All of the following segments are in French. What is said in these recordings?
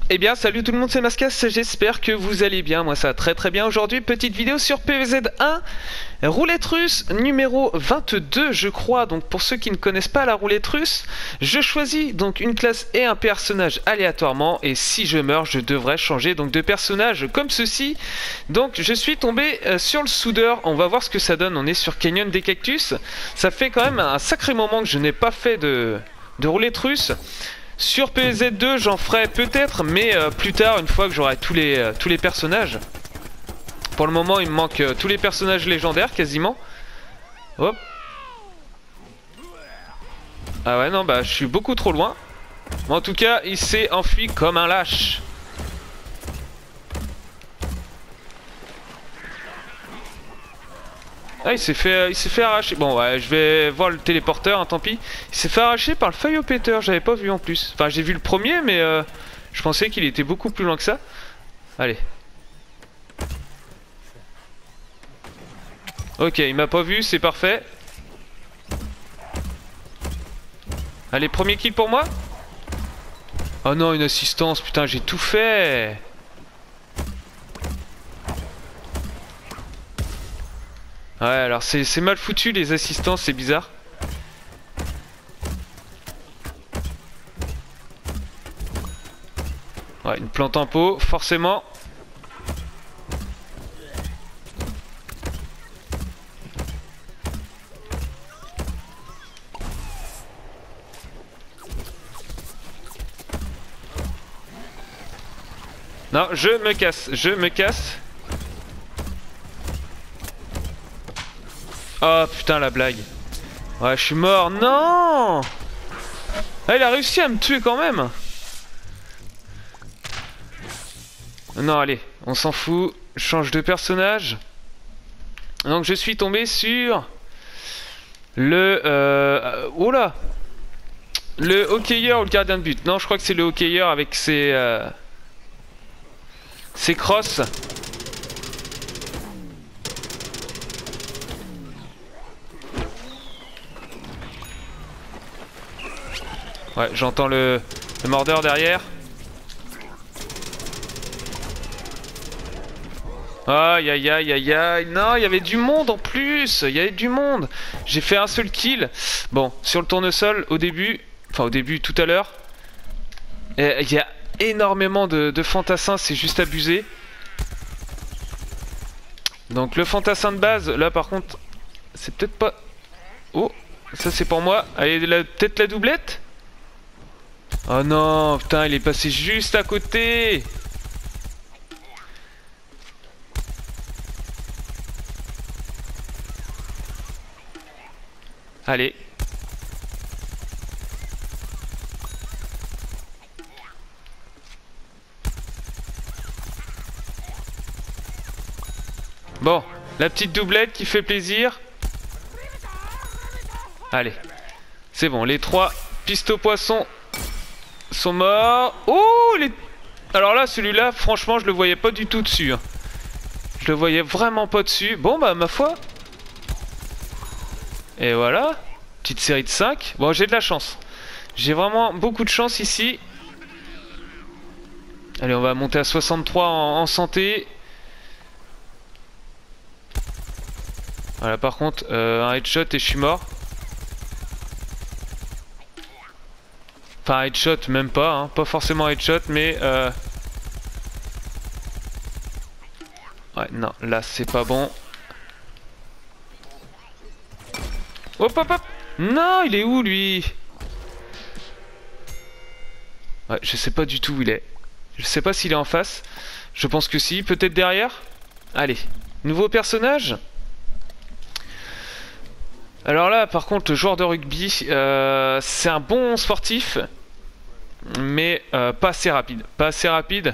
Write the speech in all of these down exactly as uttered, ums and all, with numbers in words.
Eh bien salut tout le monde, c'est Mascas, j'espère que vous allez bien, moi ça va très très bien. Aujourd'hui, petite vidéo sur P V Z un, roulette russe numéro vingt-deux je crois. Donc pour ceux qui ne connaissent pas la roulette russe, je choisis donc une classe et un personnage aléatoirement, et si je meurs je devrais changer donc de personnage comme ceci. Donc je suis tombé euh, sur le soudeur, on va voir ce que ça donne. On est sur Canyon des Cactus, ça fait quand même un sacré moment que je n'ai pas fait de, de roulette russe. Sur P V Z deux j'en ferai peut-être, mais euh, plus tard, une fois que j'aurai tous les, euh, tous les personnages. Pour le moment il me manque euh, tous les personnages légendaires quasiment. Hop. Ah ouais non bah je suis beaucoup trop loin. Mais en tout cas il s'est enfui comme un lâche. Ah il s'est fait, il s'est fait arracher. Bon ouais je vais voir le téléporteur, hein, tant pis. Il s'est fait arracher par le feuille péteur, j'avais pas vu en plus. Enfin j'ai vu le premier mais euh, je pensais qu'il était beaucoup plus loin que ça. Allez. Ok il m'a pas vu, c'est parfait. Allez premier kill pour moi. Oh non une assistance, putain j'ai tout fait. Ouais alors c'est mal foutu les assistances, c'est bizarre. Ouais une plante en pot forcément. Non je me casse, je me casse. Oh putain la blague. Ouais je suis mort, non. Ah, il a réussi à me tuer quand même. Non allez, on s'en fout, je change de personnage. Donc je suis tombé sur le... Euh... Oh là, le hockeyeur ou le gardien de but. Non je crois que c'est le hockeyeur avec ses... Euh... ses crosses. Ouais, j'entends le, le mordeur derrière. Aïe aïe aïe aïe aïe. Non, il y avait du monde en plus. Il y avait du monde. J'ai fait un seul kill. Bon, sur le tournesol, au début, enfin au début, tout à l'heure, il y a énormément de, de fantassins, c'est juste abusé. Donc le fantassin de base, là par contre, c'est peut-être pas... Oh, ça c'est pour moi. Allez, peut-être la doublette. Oh non, putain, il est passé juste à côté. Allez. Bon, la petite doublette qui fait plaisir. Allez. C'est bon, les trois pistos poissons sont morts. Oh les... Alors là celui-là franchement je le voyais pas du tout dessus, hein. Je le voyais vraiment pas dessus. Bon bah ma foi. Et voilà. Petite série de cinq. Bon j'ai de la chance. J'ai vraiment beaucoup de chance ici. Allez on va monter à soixante-trois en, en santé. Voilà par contre euh, un headshot et je suis mort. Enfin headshot même pas, hein. Pas forcément headshot mais euh... ouais non là c'est pas bon. Hop hop hop. Non il est où lui? Ouais je sais pas du tout où il est. Je sais pas s'il est en face. Je pense que si, peut-être derrière. Allez, nouveau personnage. Alors là par contre le joueur de rugby euh, c'est un bon sportif. Mais euh, pas assez rapide. Pas assez rapide.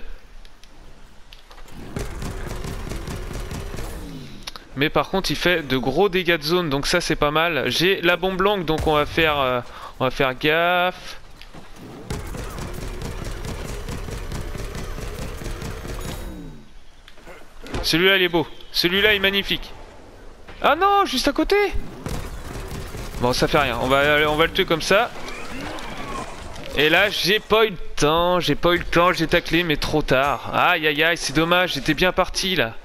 Mais par contre il fait de gros dégâts de zone. Donc ça c'est pas mal. J'ai la bombe longue donc on va faire euh, on va faire gaffe. Celui-là il est beau. Celui-là il est magnifique. Ah non, juste à côté. Bon ça fait rien. On va, on va le tuer comme ça. Et là, j'ai pas eu le temps, j'ai pas eu le temps, j'ai taclé, mais trop tard. Aïe aïe aïe, c'est dommage, j'étais bien parti là.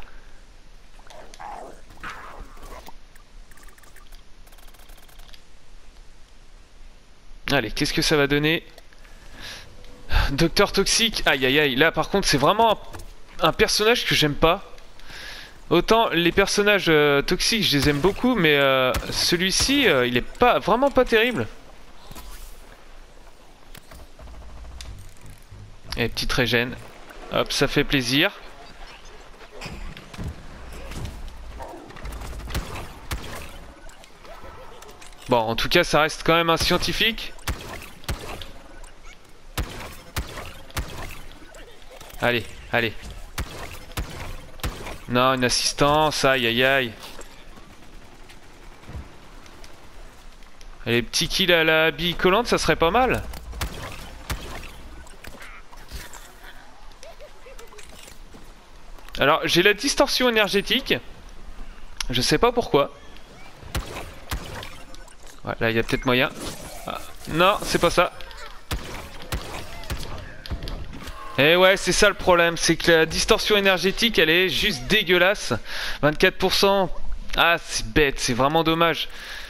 Allez, qu'est-ce que ça va donner? Docteur Toxique, aïe aïe aïe, là par contre c'est vraiment un, un personnage que j'aime pas. Autant les personnages euh, toxiques je les aime beaucoup, mais euh, celui-ci euh, il est pas vraiment pas terrible. Et petite régène, hop, ça fait plaisir. Bon, en tout cas ça reste quand même un scientifique. Allez, allez. Non, une assistance, aïe aïe aïe. Les petits kills à la bille collante, ça serait pas mal. Alors, j'ai la distorsion énergétique. Je sais pas pourquoi. Ouais, là, il y a peut-être moyen. Ah, non, c'est pas ça. Et ouais, c'est ça le problème, c'est que la distorsion énergétique, elle est juste dégueulasse. vingt-quatre pour cent. Ah, c'est bête, c'est vraiment dommage.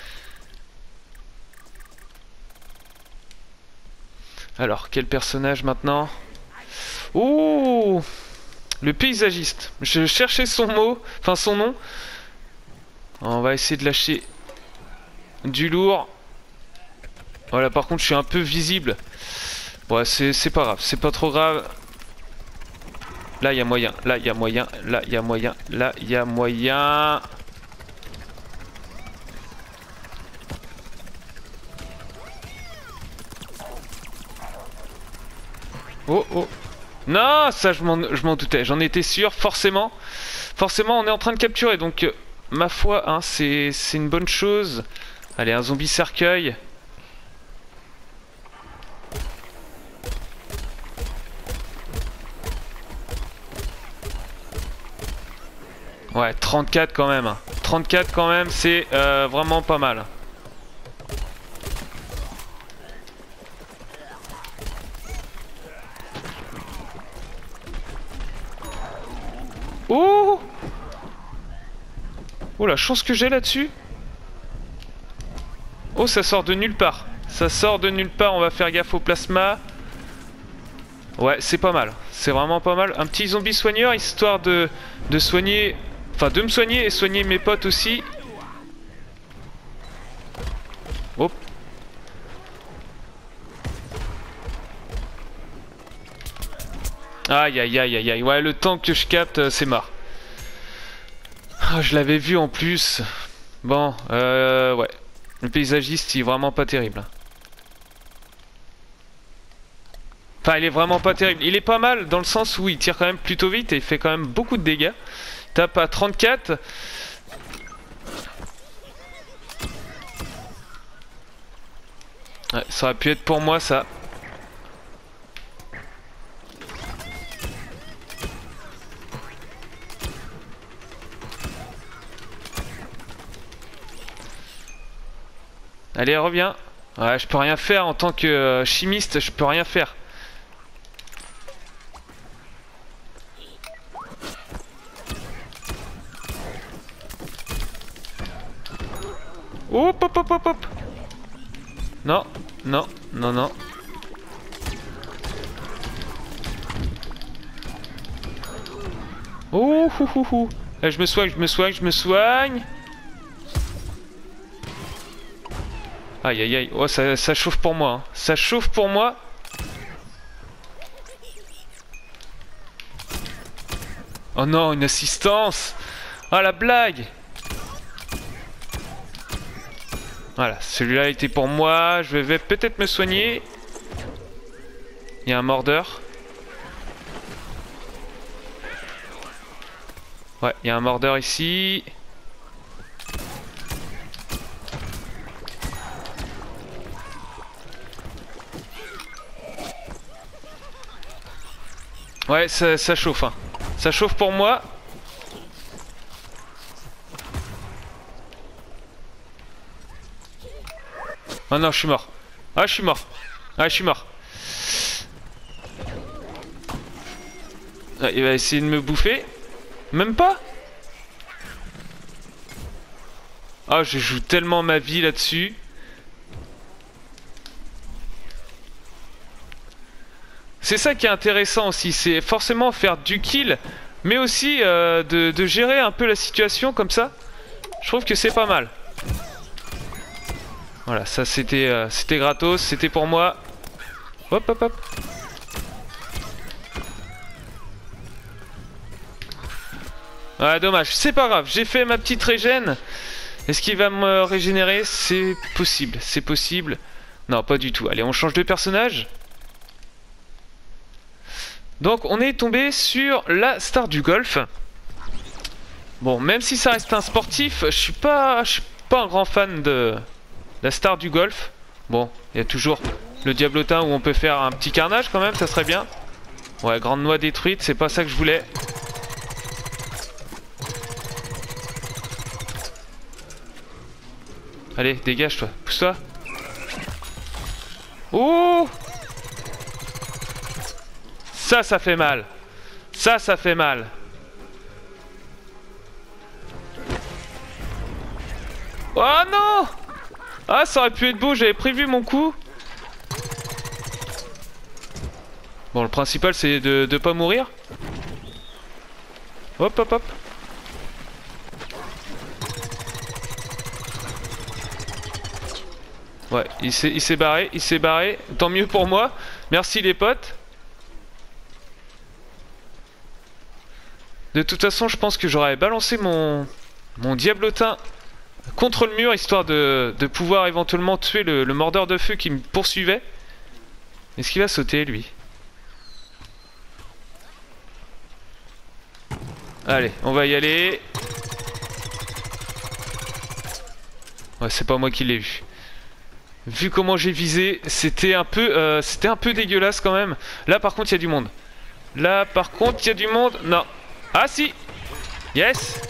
Alors, quel personnage maintenant? Ouh, le paysagiste. Je cherchais son mot, enfin son nom. On va essayer de lâcher du lourd. Voilà, par contre, je suis un peu visible. Bon, c'est pas grave, c'est pas trop grave. Là, il y a moyen, là, il y a moyen, là, il y a moyen, là, il y a moyen. Oh, oh. Non, ça, je m'en doutais, j'en étais sûr, forcément. Forcément, on est en train de capturer, donc, euh, ma foi, hein, c'est une bonne chose. Allez, un zombie cercueil. Ouais, trente-quatre quand même. trente-quatre quand même, c'est euh, vraiment pas mal. Oh! Oh la chance que j'ai là-dessus. Oh, ça sort de nulle part. Ça sort de nulle part, on va faire gaffe au plasma. Ouais, c'est pas mal. C'est vraiment pas mal. Un petit zombie soigneur, histoire de, de soigner... Enfin, de me soigner et soigner mes potes aussi. Hop. Aïe, aïe, aïe, aïe, aïe. Ouais, le temps que je capte, c'est mort. Oh, je l'avais vu en plus. Bon, euh... ouais. Le paysagiste, il est vraiment pas terrible. Enfin, il est vraiment pas terrible. Il est pas mal dans le sens où il tire quand même plutôt vite et il fait quand même beaucoup de dégâts. Tape à trente-quatre. Ouais, ça aurait pu être pour moi ça. Allez, reviens. Ouais, je peux rien faire en tant que euh, chimiste, je peux rien faire. Hop, hop, hop, hop, hop. Non, non, non, non. Ouh, ouh, ouh, ouh. Là, je me soigne, je me soigne, je me soigne. Aïe, aïe, aïe. Oh, ça, ça chauffe pour moi. Hein. Ça chauffe pour moi. Oh non, une assistance. Ah, la blague. Voilà, celui-là était pour moi. Je vais peut-être me soigner. Il y a un mordeur. Ouais, il y a un mordeur ici. Ouais, ça, ça chauffe. Hein. Ça chauffe pour moi. Oh non, je suis mort. Ah, je suis mort. Ah, je suis mort. Ah, il va essayer de me bouffer. Même pas. Ah, je joue tellement ma vie là-dessus. C'est ça qui est intéressant aussi, c'est forcément faire du kill, mais aussi euh, de, de gérer un peu la situation comme ça. Je trouve que c'est pas mal. Voilà, ça c'était euh, c'était gratos, c'était pour moi. Hop hop hop. Ah dommage, c'est pas grave, j'ai fait ma petite régène. Est-ce qu'il va me régénérer? C'est possible, c'est possible. Non, pas du tout. Allez, on change de personnage. Donc on est tombé sur la star du golf. Bon, même si ça reste un sportif, je suis pas, je suis pas un grand fan de la star du golf. Bon, il y a toujours le diablotin où on peut faire un petit carnage quand même, ça serait bien. Ouais, grande noix détruite, c'est pas ça que je voulais. Allez, dégage-toi, pousse-toi. Oh! Ça, ça fait mal. Ça, ça fait mal. Oh non! Ah, ça aurait pu être beau, j'avais prévu mon coup. Bon, le principal, c'est de, de pas mourir. Hop, hop, hop. Ouais, il s'est il s'est barré, il s'est barré. Tant mieux pour moi. Merci les potes. De toute façon, je pense que j'aurais balancé mon, mon diablotin contre le mur, histoire de, de pouvoir éventuellement tuer le, le mordeur de feu qui me poursuivait. Est-ce qu'il va sauter, lui? Allez, on va y aller. Ouais, c'est pas moi qui l'ai vu. Vu comment j'ai visé, c'était un peu, euh, c'était un peu dégueulasse quand même. Là, par contre, il y a du monde. Là, par contre, il y a du monde. Non. Ah si. Yes.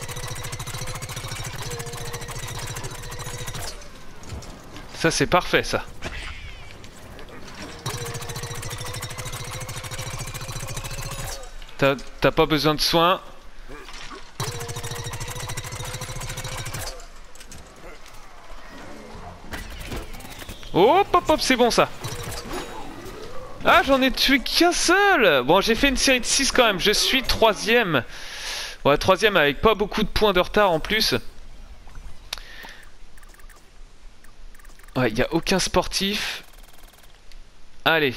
Ça c'est parfait ça. T'as t'as pas besoin de soins. Hop hop hop, c'est bon ça. Ah, j'en ai tué qu'un seul. Bon, j'ai fait une série de six quand même. Je suis troisième. Ouais, troisième avec pas beaucoup de points de retard en plus. Ouais, il n'y a aucun sportif. Allez.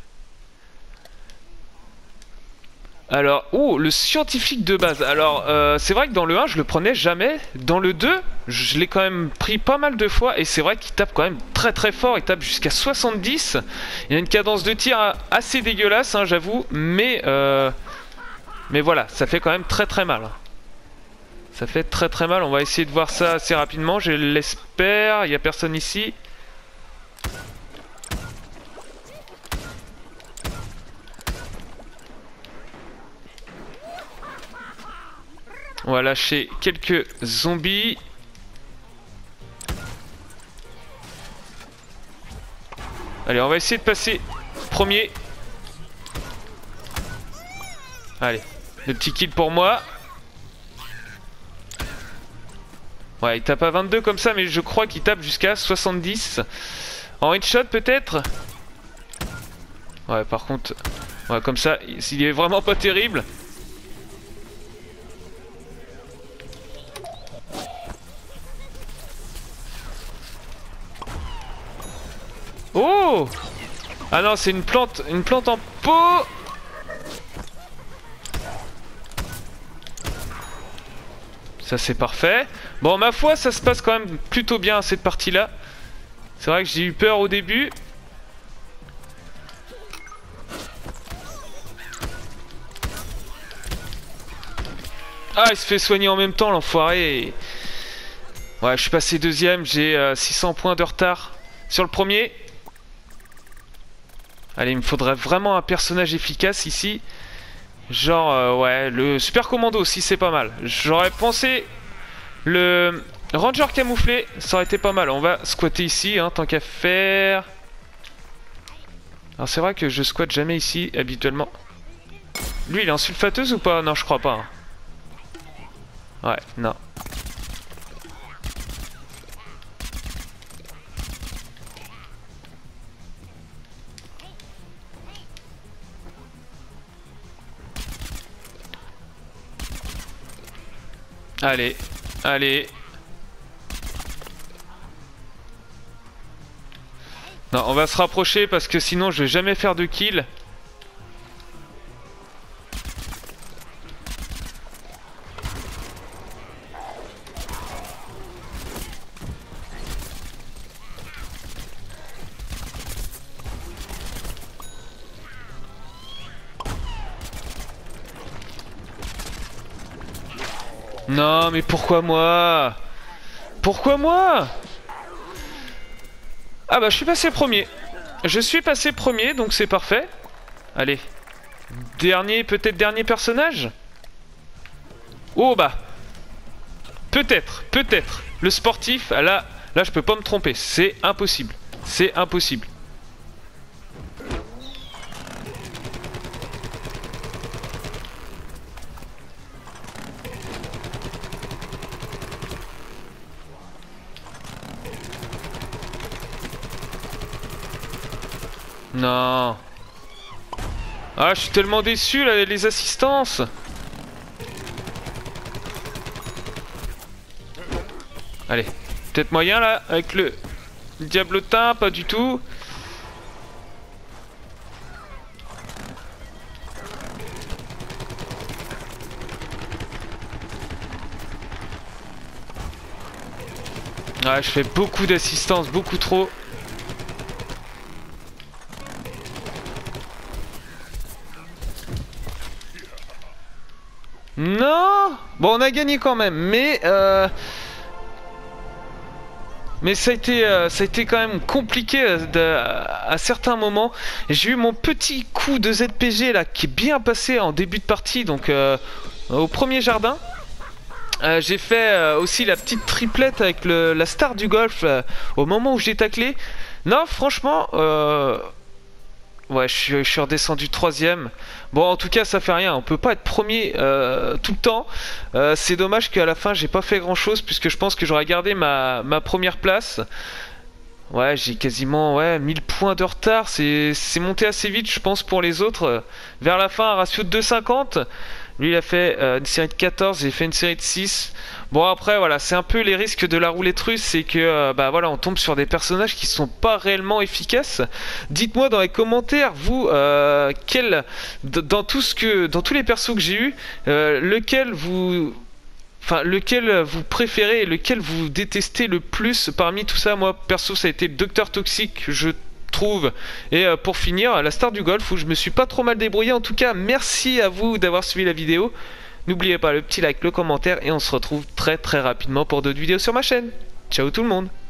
Alors, oh, le scientifique de base. Alors, euh, c'est vrai que dans le un, je le prenais jamais. Dans le deux, je l'ai quand même pris pas mal de fois. Et c'est vrai qu'il tape quand même très très fort. Il tape jusqu'à soixante-dix. Il a une cadence de tir assez dégueulasse, hein, j'avoue. Mais, euh, mais voilà, ça fait quand même très très mal. Ça fait très très mal. On va essayer de voir ça assez rapidement, je l'espère. Il n'y a personne ici. On va lâcher quelques zombies. Allez, on va essayer de passer premier. Allez, le petit kill pour moi. Ouais, il tape à vingt-deux comme ça, mais je crois qu'il tape jusqu'à soixante-dix. En headshot peut-être. Ouais, par contre, ouais, comme ça, il est vraiment pas terrible. Oh! Ah non, c'est une plante, une plante en pot. Ça c'est parfait. Bon, ma foi, ça se passe quand même plutôt bien cette partie-là. C'est vrai que j'ai eu peur au début. Ah, il se fait soigner en même temps, l'enfoiré. Ouais, je suis passé deuxième, j'ai euh, six cents points de retard sur le premier. Allez, il me faudrait vraiment un personnage efficace ici. Genre, euh, ouais, le super commando aussi, c'est pas mal. J'aurais pensé le ranger camouflé, ça aurait été pas mal. On va squatter ici, hein, tant qu'à faire. Alors c'est vrai que je squatte jamais ici, habituellement. Lui, il est en sulfateuse ou pas? Non, je crois pas. Ouais, non. Allez, allez. Non, on va se rapprocher parce que sinon je vais jamais faire de kill. Non, mais pourquoi moi? Pourquoi moi? Ah bah je suis passé premier. Je suis passé premier, donc c'est parfait. Allez. Dernier, peut-être dernier personnage? Oh bah. Peut-être, peut-être. Le sportif, là, là je peux pas me tromper. C'est impossible. C'est impossible. Non. Ah, je suis tellement déçu là, les assistances. Allez, peut-être moyen là, avec le diablotin, pas du tout. Ouais, je fais beaucoup d'assistance, beaucoup trop. Non. Bon, on a gagné quand même, mais euh... mais ça a été, euh, ça a été quand même compliqué euh, de, à certains moments. J'ai eu mon petit coup de Z P G là qui est bien passé en début de partie, donc euh, au premier jardin. Euh, j'ai fait euh, aussi la petite triplette avec le, la star du golf euh, au moment où j'ai taclé. Non, franchement, euh... ouais, je suis, je suis redescendu troisième. Bon, en tout cas, ça fait rien. On peut pas être premier euh, tout le temps. Euh, c'est dommage qu'à la fin, j'ai pas fait grand chose puisque je pense que j'aurais gardé ma, ma première place. Ouais, j'ai quasiment ouais, mille points de retard. C'est monté assez vite, je pense, pour les autres. Vers la fin, un ratio de deux virgule cinquante. Lui, il a fait euh, une série de quatorze, j'ai fait une série de six. Bon, après, voilà, c'est un peu les risques de la roulette russe, c'est que, euh, bah voilà, on tombe sur des personnages qui sont pas réellement efficaces. Dites-moi dans les commentaires, vous, euh, quel, dans tout ce que, dans tous les persos que j'ai eu, euh, lequel vous, enfin, lequel vous préférez et lequel vous détestez le plus parmi tout ça. Moi, perso, ça a été le Docteur Toxique, je trouve. Et euh, pour finir, la star du golf où je me suis pas trop mal débrouillé. En tout cas, merci à vous d'avoir suivi la vidéo. N'oubliez pas le petit like, le commentaire et on se retrouve très très rapidement pour d'autres vidéos sur ma chaîne. Ciao tout le monde.